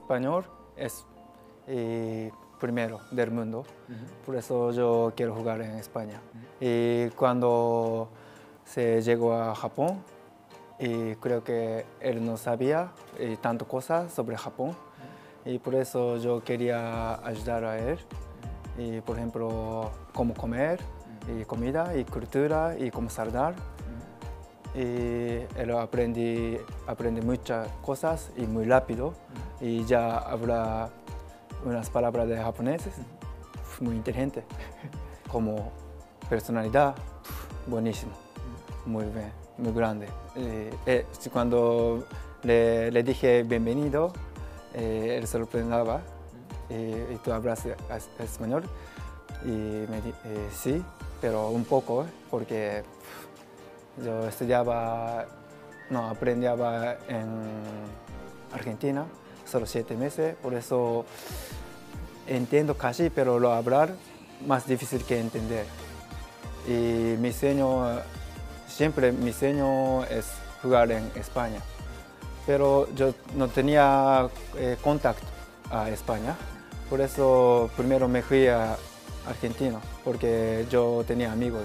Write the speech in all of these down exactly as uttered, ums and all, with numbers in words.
español es eh, primero del mundo, Uh-huh. por eso yo quiero jugar en España. Y cuando se llegó a Japón, y creo que él no sabía eh, tanto cosas sobre Japón, y por eso yo quería ayudar a él. Y, por ejemplo, cómo comer, y comida, y cultura, y cómo saludar. Y él aprendí, aprendí muchas cosas y muy rápido. Y ya habla unas palabras de japoneses, muy inteligente. Como personalidad, buenísimo, muy bien, muy grande. Eh, eh, cuando le, le dije bienvenido, eh, él sorprendaba. Eh, ¿y tú hablas español? Y me di, eh, sí, pero un poco, porque yo estudiaba, no, aprendía en Argentina, solo siete meses, por eso entiendo casi, pero lo hablar más difícil que entender. Y mi sueño, siempre mi sueño es jugar en España, pero yo no tenía eh, contacto a España, por eso primero me fui a Argentina, porque yo tenía amigos.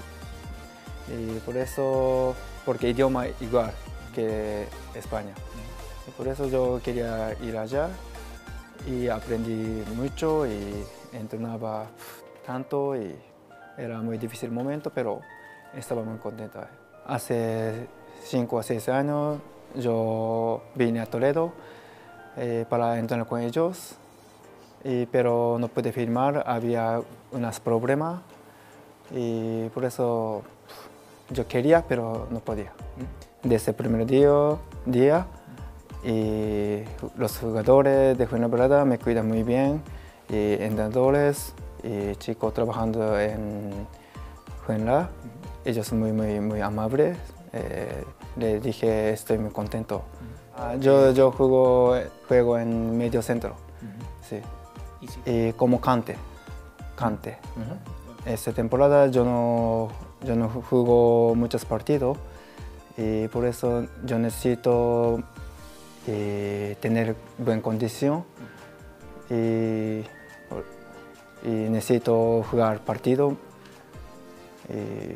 Y por eso, porque idioma igual que España. Y por eso yo quería ir allá y aprendí mucho y entrenaba tanto y era muy difícil el momento, pero estaba muy contento. Hace cinco o seis años yo vine a Toledo eh, para entrenar con ellos, y, pero no pude firmar, había unos problemas y por eso yo quería, pero no podía. Desde el primer día, día y los jugadores de Fuenlabrada me cuidan muy bien, y entrenadores y chicos trabajando en Fuenla, ellos son muy, muy, muy amables. Eh, les dije, estoy muy contento. Uh-huh. Yo, yo juego, juego en medio centro, uh-huh. Sí. ¿Y sí? Y como cante, cante. Uh-huh. Esta temporada yo no, yo no juego muchos partidos y por eso yo necesito eh, tener buena condición y, y necesito jugar partido. Y,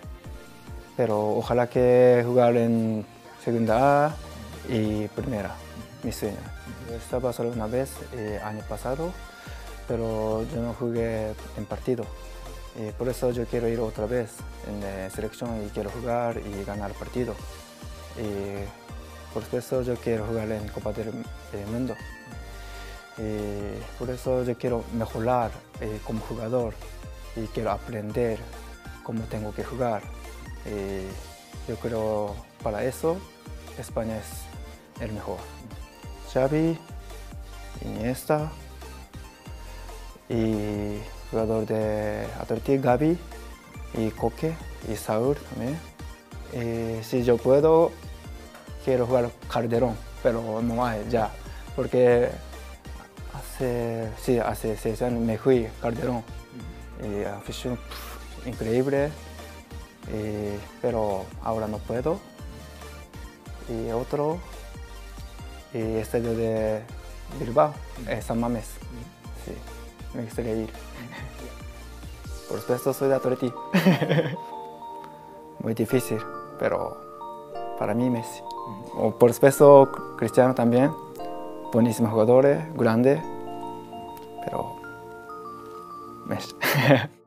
pero ojalá que jugar en segunda A y primera, mi sueño. Yo estaba solo una vez el eh, año pasado, pero yo no jugué en partido. Y por eso yo quiero ir otra vez en la selección y quiero jugar y ganar partido. Y por eso yo quiero jugar en Copa del Mundo. Y por eso yo quiero mejorar eh, como jugador y quiero aprender cómo tengo que jugar. Y yo creo para eso España es el mejor. Xavi, Iniesta y jugador de Atlético, Gavi y Coque y Saúl también. Y si yo puedo, quiero jugar Calderón, pero no hay ya, porque hace, sí, hace seis años me fui a Calderón y afición increíble, y, pero ahora no puedo. Y otro, y estadio de Bilbao, es San Mamés, sí, me gustaría ir. Por supuesto soy de Atleti. Muy difícil, pero para mí Messi. O por supuesto Cristiano también, buenísimos jugadores, grande, pero Messi.